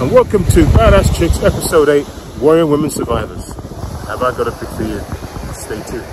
and welcome to Badass Chicks Episode 8, Warrior Women Survivors. Have I got a pick for you? Stay tuned.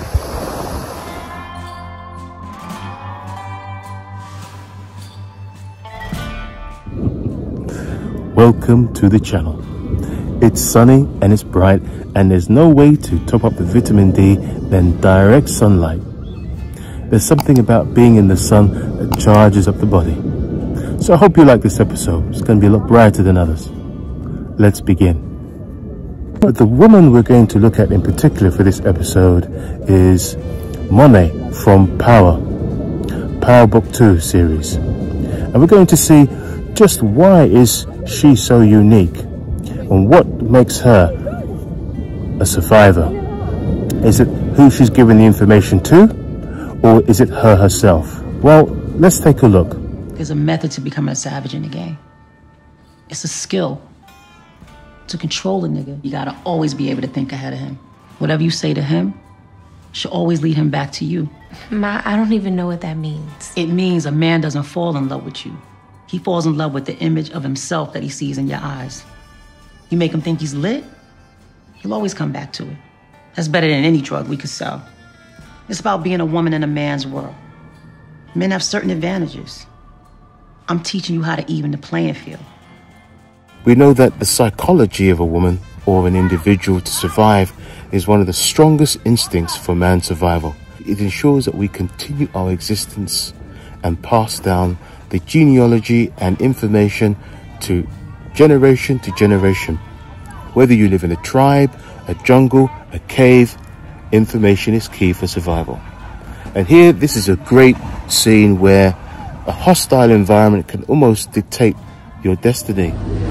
Welcome to the channel. It's sunny and it's bright, and there's no way to top up the vitamin D than direct sunlight. There's something about being in the sun that charges up the body. So I hope you like this episode. It's going to be a lot brighter than others. Let's begin. But the woman we're going to look at in particular for this episode is Monet from Power Book 2 series. And we're going to see just why is she so unique and what makes her a survivor. Is it who she's given the information to, or is it her herself? Well, let's take a look. There's a method to becoming a savage in the game. It's a skill. To control a nigga, you gotta always be able to think ahead of him. Whatever you say to him should always lead him back to you. Ma, I don't even know what that means. It means a man doesn't fall in love with you. He falls in love with the image of himself that he sees in your eyes. You make him think he's lit, he'll always come back to it. That's better than any drug we could sell. It's about being a woman in a man's world. Men have certain advantages. I'm teaching you how to even the playing field. We know that the psychology of a woman or an individual to survive is one of the strongest instincts for man's survival. It ensures that we continue our existence and pass down the genealogy and information to generation. Whether you live in a tribe, a jungle, a cave, information is key for survival. And here, this is a great scene where a hostile environment can almost dictate your destiny.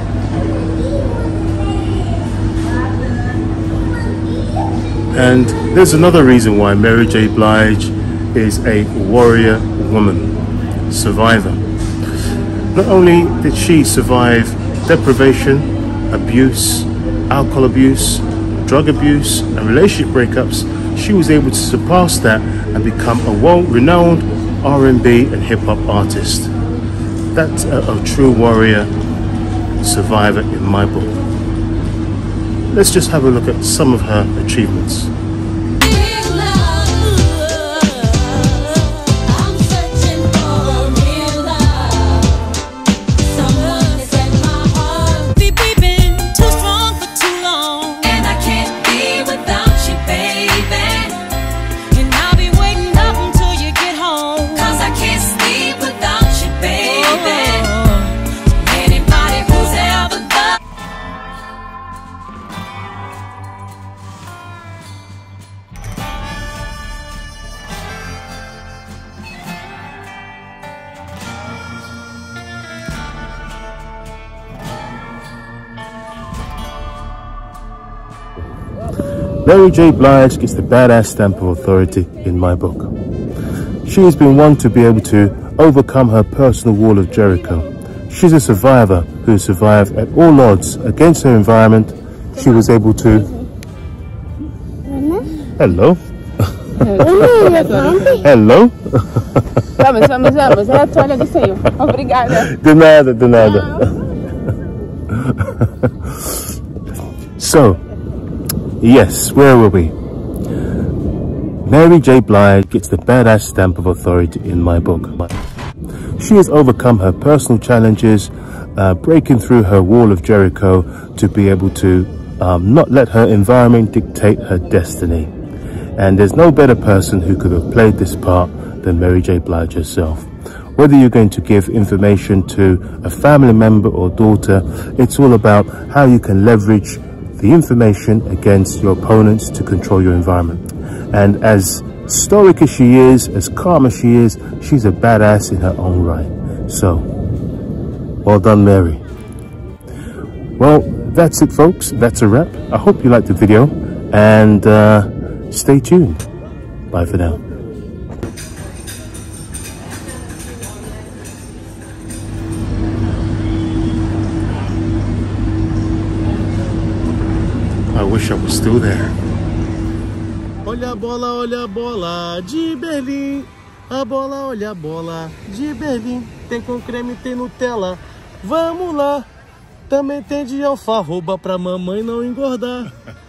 And there's another reason why Mary J. Blige is a warrior woman, survivor. Not only did she survive deprivation, abuse, alcohol abuse, drug abuse, and relationship breakups, she was able to surpass that and become a world-renowned R&B and hip-hop artist. That's a true warrior survivor in my book. Let's just have a look at some of her achievements. Mary J. Blige gets the badass stamp of authority in my book. She has been one to be able to overcome her personal wall of Jericho. She's a survivor who survived at all odds against her environment. She was able to... Hello. Hello. De nada. So, yes, where were we? Mary J. Blige gets the badass stamp of authority in my book. She has overcome her personal challenges, breaking through her wall of Jericho to be able to not let her environment dictate her destiny. And there's no better person who could have played this part than Mary J. Blige herself. Whether you're going to give information to a family member or daughter, it's all about how you can leverage the information against your opponents to control your environment. And as stoic as she is, as calm as she is, she's a badass in her own right. So, well done, Mary. Well, that's it, folks. That's a wrap. I hope you liked the video, and stay tuned. Bye for now. I wish I was still there. Olha a bola de Berlim. A bola, olha a bola de Berlim. Tem com creme, tem Nutella. Vamos lá. Também tem de alfarroba pra mamãe não engordar.